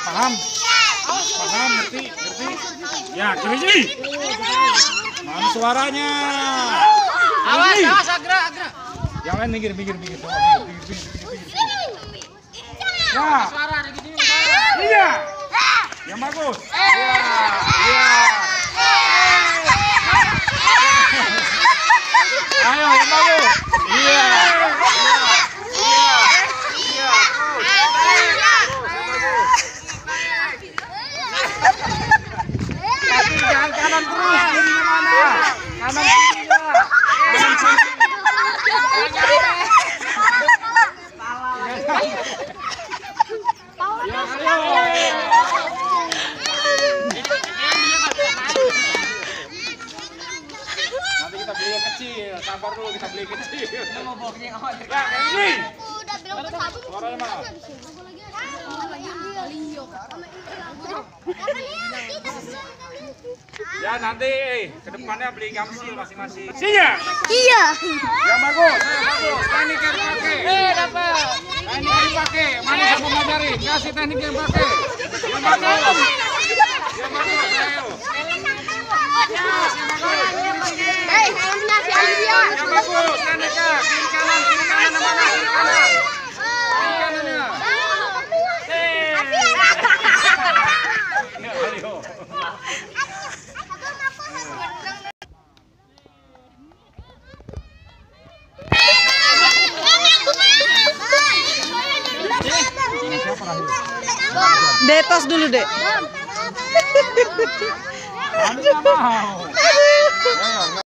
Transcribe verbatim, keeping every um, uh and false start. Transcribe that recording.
paham? Paham, ngerti, ngerti. Ya, kerja. Mana suaranya? Awas, awas, agra, agra. Yang lain minggir, minggir, minggir. Coba minggir, minggir, minggir, minggir. Ya. Suara ada gini. Iya. Yang bagus. Iya, iya. Ayo, yang bagus. Iya. Jangan kanan terus, kiri mana? Kanan kiri ya. Kanan kiri. Ya, ayo. Nanti kita beli yang kecil, sabar dulu kita beli kecil. Ya, kayak ini. Suaranya mana? Ya nanti eh, ke depannya beli gamsil masing-masing. Sinya? Iya. Yang bagus, yang bagus. Teknik yang dipakai. Eh, dapat. Teknik yang dipakai. Mana saya mau ngajarin? Kasih teknik yang pakai. Yang bagus. Yang bagus, ayo. Yes, yang bagus. Hei, helmnya si Alivia. Yang bagus, tekniknya. Kiri kanan, kiri kanan, mana? Kiri kanan. Kiri kanannya. Ya, ayo. Detos dulu, Dek. Anda mau.